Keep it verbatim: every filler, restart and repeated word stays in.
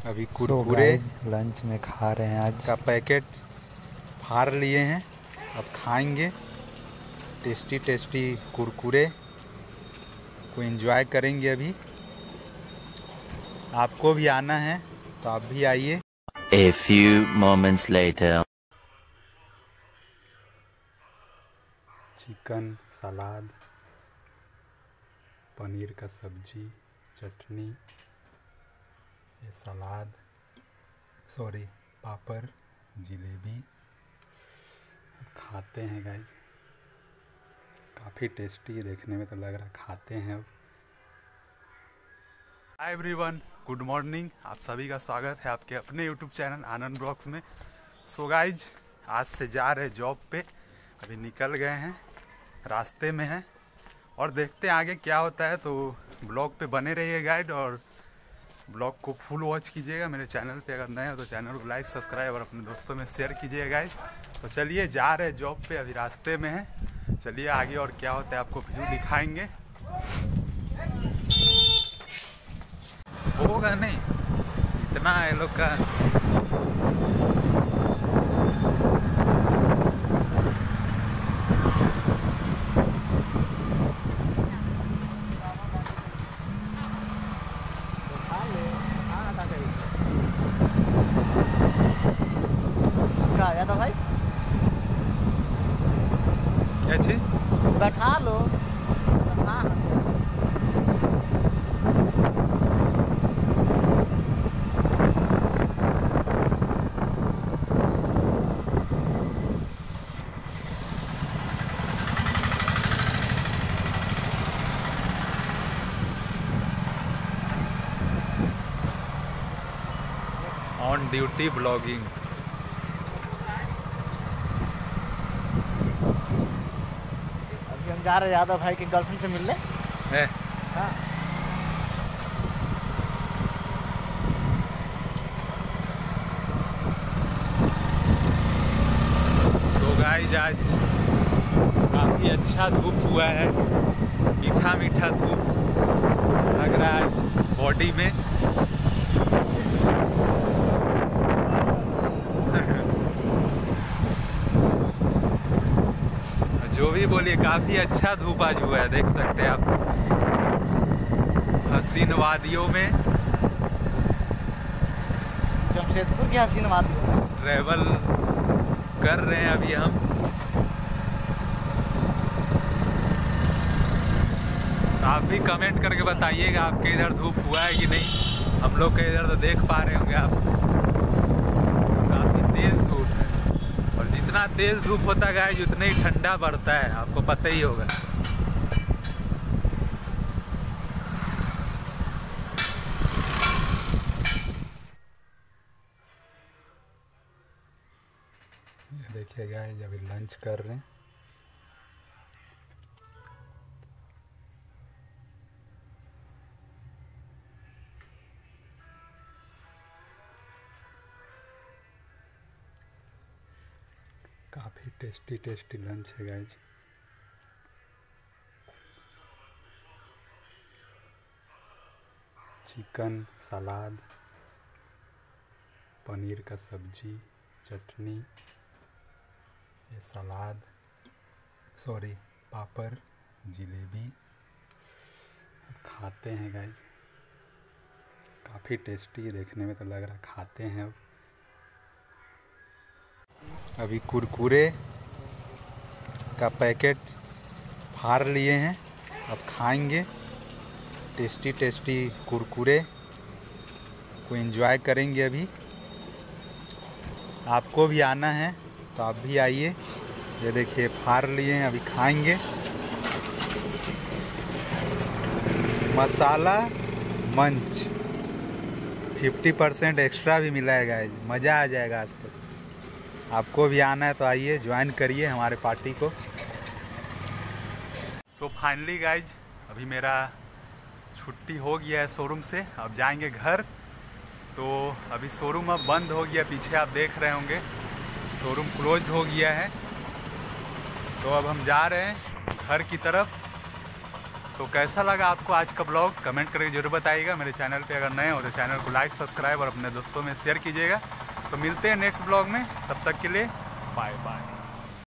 अभी कुरकुरे लंच में खा रहे हैं आज का पैकेट फाड़ लिए हैं, अब खाएंगे टेस्टी टेस्टी कुरकुरे को एंजॉय करेंगे। अभी आपको भी आना है तो आप भी आइए। A few moments later. Chicken, salad, पनीर का सब्जी, चटनी, ये सलाद, सॉरी पापड़, जलेबी खाते हैं गाइस। काफ़ी टेस्टी देखने में तो लग रहा, खाते हैं अब। Hi everyone, good morning. आप सभी का स्वागत है आपके अपने यूट्यूब चैनल आनंद ब्लॉग्स में। सो गाइज, आज से जा रहे जॉब पे, अभी निकल गए हैं, रास्ते में हैं और देखते हैं आगे क्या होता है। तो ब्लॉग पे बने रहिए गाइड, और ब्लॉग को फुल वॉच कीजिएगा। मेरे चैनल पे अगर नए हो तो चैनल को लाइक, सब्सक्राइब और अपने दोस्तों में शेयर कीजिएगा गाइज। तो चलिए, जा रहे जॉब पे, अभी रास्ते में हैं। चलिए आगे और क्या होता है आपको व्यू दिखाएंगे। होगा नहीं इतना ये लोग का। क्या आया था भाई? क्या चीज? बैठा लो। हाँ ऑन ड्यूटी ब्लॉगिंग। अभी हम जा रहे हैं यादव भाई के गर्लफ्रेंड से मिलने। है हाँ। सो गाइस, आज काफ़ी अच्छा धूप हुआ है, मीठा मीठा धूप लग रहा है आज बॉडी में। जो भी बोलिए, काफ़ी अच्छा धूप आज हुआ है, देख सकते हैं आप। हसीन वादियों में जमशेदपुर की हसीन वादियों में ट्रैवल कर रहे हैं अभी हम। आप भी कमेंट करके बताइएगा आपके इधर धूप हुआ है कि नहीं। हम लोग के इधर तो देख पा रहे होंगे आप, काफ़ी तेज़ धूप है। और जितना तेज़ धूप होता है उतना ही ठंडा बढ़ता है, आपको पता ही होगा। ये देखिए गाइस, अभी लंच कर रहे हैं। काफ़ी टेस्टी टेस्टी लंच है गाइज। चिकन, सलाद, पनीर का सब्जी, चटनी, ये सलाद, सॉरी पापड़, जलेबी खाते हैं गाइज। काफ़ी टेस्टी देखने में तो लग रहा, खाते हैं अब। अभी कुरकुरे का पैकेट फाड़ लिए हैं, अब खाएंगे टेस्टी टेस्टी कुरकुरे को एंजॉय करेंगे। अभी आपको भी आना है तो आप भी आइए। ये देखिए फाड़ लिए हैं, अभी खाएंगे। मसाला मंच फिफ्टी परसेंट एक्स्ट्रा भी मिला है गाइज, मज़ा आ जाएगा आज तो। आपको भी आना है तो आइए, ज्वाइन करिए हमारे पार्टी को। सो फाइनली गाइज, अभी मेरा छुट्टी हो गया है शोरूम से, अब जाएंगे घर। तो अभी शोरूम अब बंद हो गया, पीछे आप देख रहे होंगे शोरूम क्लोज हो गया है। तो अब हम जा रहे हैं घर की तरफ। तो कैसा लगा आपको आज का ब्लॉग कमेंट करके जरूर बताइएगा। मेरे चैनल पे अगर नए हो तो चैनल को लाइक सब्सक्राइब और अपने दोस्तों में शेयर कीजिएगा। तो मिलते हैं नेक्स्ट ब्लॉग में, तब तक के लिए बाय बाय।